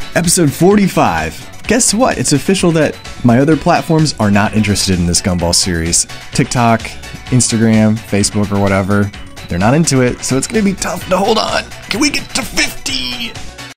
Episode 45. Guess what? It's official that my other platforms are not interested in this Gumball series. TikTok, Instagram, Facebook, or whatever. They're not into it, so it's gonna be tough to hold on. Can we get to 50?